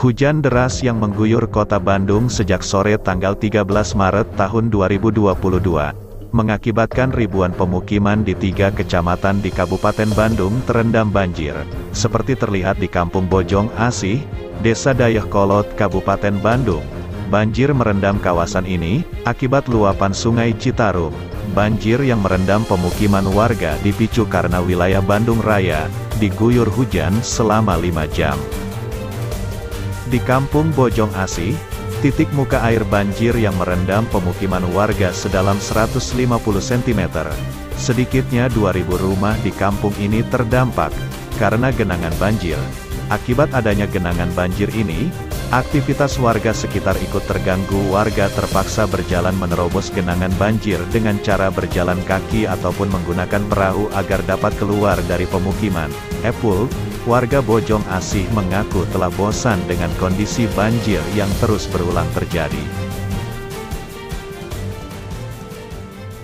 Hujan deras yang mengguyur kota Bandung sejak sore tanggal 13 Maret tahun 2022, mengakibatkan ribuan pemukiman di 3 kecamatan di Kabupaten Bandung terendam banjir, seperti terlihat di Kampung Bojong Asih, Desa Dayakolot, Kabupaten Bandung. Banjir merendam kawasan ini, akibat luapan Sungai Citarum. Banjir yang merendam pemukiman warga dipicu karena wilayah Bandung Raya diguyur hujan selama 5 jam. Di Kampung Bojong Asih, titik muka air banjir yang merendam pemukiman warga sedalam 150 cm. Sedikitnya 2.000 rumah di kampung ini terdampak karena genangan banjir. Akibat adanya genangan banjir ini, aktivitas warga sekitar ikut terganggu. Warga terpaksa berjalan menerobos genangan banjir dengan cara berjalan kaki ataupun menggunakan perahu agar dapat keluar dari pemukiman. Epul, warga Bojong Asih mengaku telah bosan dengan kondisi banjir yang terus berulang terjadi.